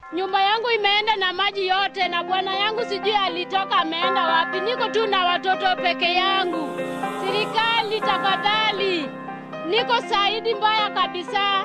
Nyumba yangu imeenda na maji yote na bwana yangu sijui alitoka ameenda wapi. Niko tu na watoto peke yangu. Serikali tafadhali. Niko saidi mbaya kabisa.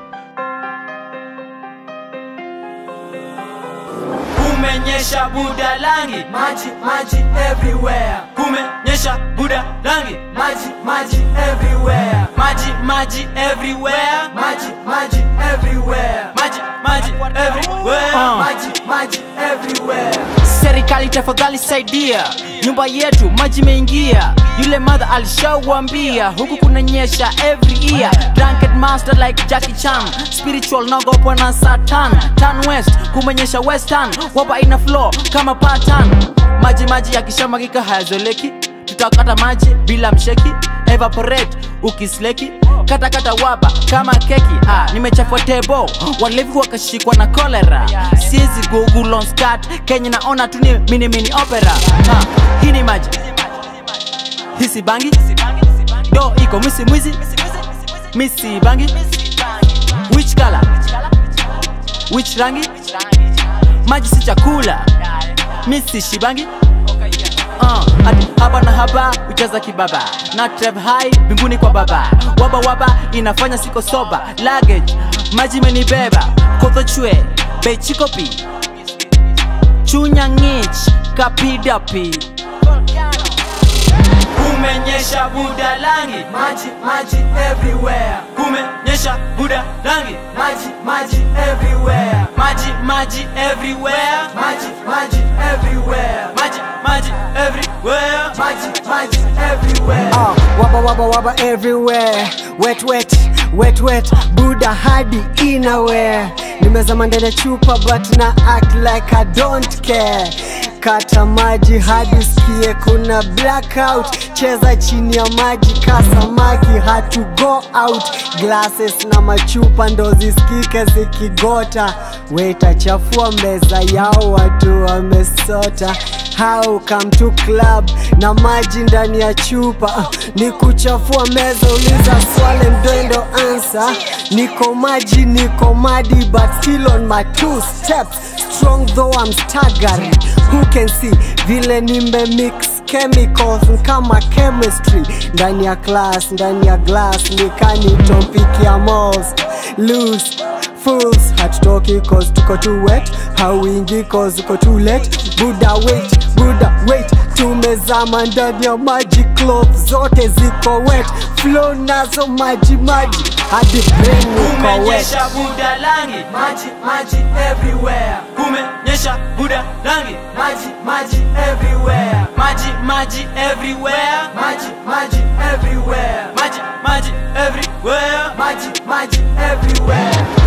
Kumenyesha Budalangi, maji everywhere. Kumenyesha Budalangi, maji everywhere. Maji everywhere. Maji everywhere. Maji everywhere. Maji everywhere. Serikali tafadhali saidia, nyumba yetu maji meingia. Yule mother alishawambia huku kunanyesha every year. Drunkard master like Jackie Chan, spiritual nagopo na Satan. Turn west, kumenyesha western, wapa ina flow kama pattern. Maji yakishamagika hayazoleki, tutakata maji bila msheki. Evaporate ukisleki, kata waba kama keki. Nimechafua tebo, walevi wakashikwa na cholera. Siezi Google on scat, Kenya naona tu ni mini opera. Hii ni maji, hisi bangi, do iko mwizi, misi bangi. Which color, which rangi, maji si chakula, misi shibangi. Haba na haba, ujaza kibaba. Na trap high, binguni kwa baba. Waba, inafanya siko soba. Luggage, maji menibeba. Koto chwe, bechikopi. Chunya ngich, kapidapi. Kumenyesha Budalangi, maji everywhere. Kumenyesha Budalangi, maji everywhere. Maji everywhere. Maji everywhere. Maji everywhere. Maji everywhere. Waba everywhere. Wet, Buda hadi inawhere. Nimezama ndani chupa but na act like I don't care. Kata maji hadi sikie kuna blackout. Cheza chini ya maji kasamaki had to go out. Glasses na machupa ndo zisikike zikigota. Waiter chafua meza yao watu wamesota. How come to club na maji ndani ya chupa? Ni kuchafua meza, uliza swali mdondo answer. Niko maji, niko madi but still on my 2 steps. Strong though I'm staggering. Who can see vile nime mix chemicals kama chemistry. Ndani ya class, ndani ya glass, nikani topic ya malls. Loose fools, hatutoki cause tuko too wet. Hawingi cause uko too late. Buda wait, tumezama ndani ya maji. Clothes zote ziko wet. Flow nazo maji hadi brain uko wet. Kumenyesha Budalangi, maji everywhere. Kumenyesha Budalangi, maji everywhere. Maji everywhere. Maji everywhere. Maji everywhere. Maji everywhere.